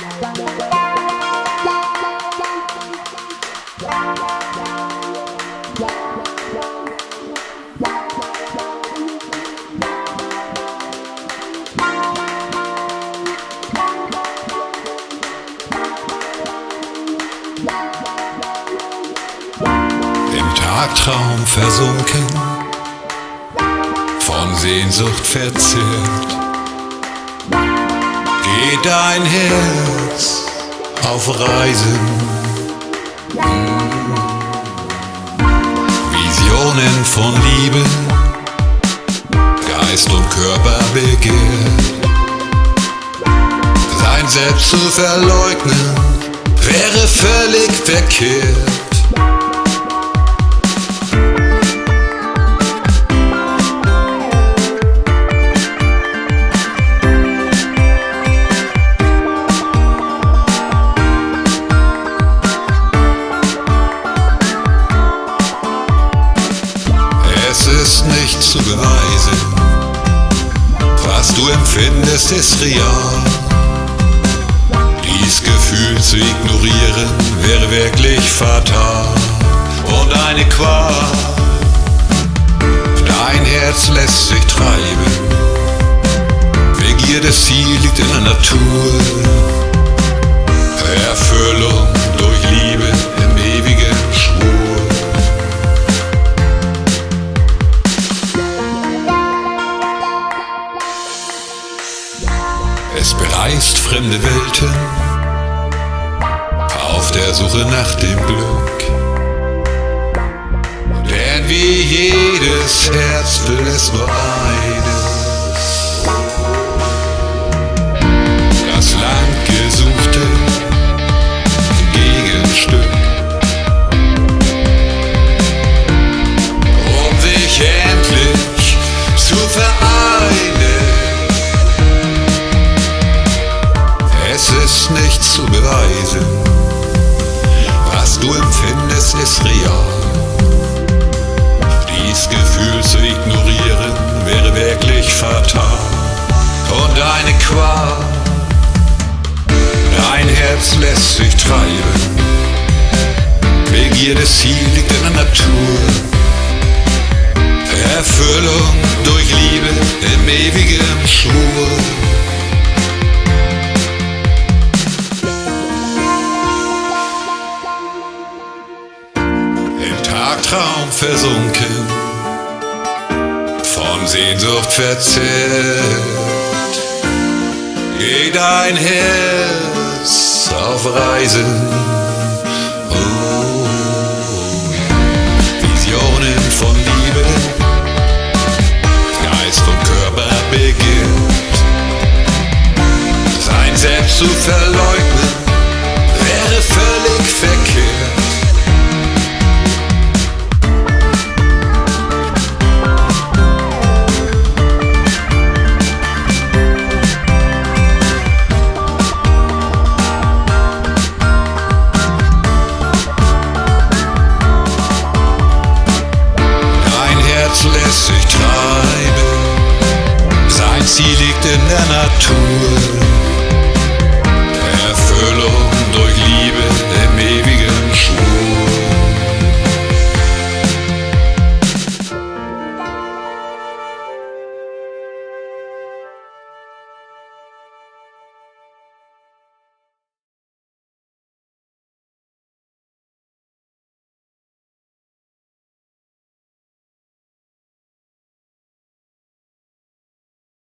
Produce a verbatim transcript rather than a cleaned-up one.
Im Tagtraum versunken, von Sehnsucht verzehrt, geht dein Herz auf Reisen. Visionen von Liebe, Geist und Körper begehrt. Sein Selbst zu verleugnen, wäre völlig verkehrt. Es ist nicht zu beweisen, was du empfindest, ist real. Dies Gefühl zu ignorieren, wäre wirklich fatal und eine Qual. Dein Herz lässt sich treiben, Begierdes Ziel liegt in der Natur. Erfüllung durch Liebe im ewigen Schwur. Es bereist fremde Welten auf der Suche nach dem Glück. Denn wie jedes Herz will es nur eines: das langgesuchte Gegenstück, um sich endlich zu vereinen. Es ist nicht zu beweisen, was du empfindest, ist real. Dies Gefühl zu ignorieren, wäre wirklich fatal und eine Qual. Dein Herz lässt sich treiben, Begierdes Ziel liegt in der Natur. Erfüllung durch Liebe im ewigen Schwur. Tagtraum versunken, von Sehnsucht verzehrt, geht dein Herz auf Reisen. Oh, Visionen von Liebe, Geist und Körper begehrt. Sein Selbst zu verleugnen, wäre völlig verkehrt. Lässt sich treiben, sein Ziel liegt in der Natur. Erfüllung durch Liebe